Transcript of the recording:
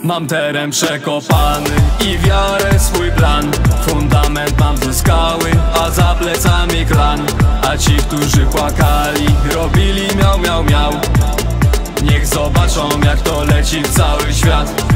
Mam teren przekopany i wiarę swój plan. Fundament mam ze skały, a za plecami klan. A ci, którzy płakali, robili miał, miał, miał. Niech zobaczą, jak to leci w cały świat.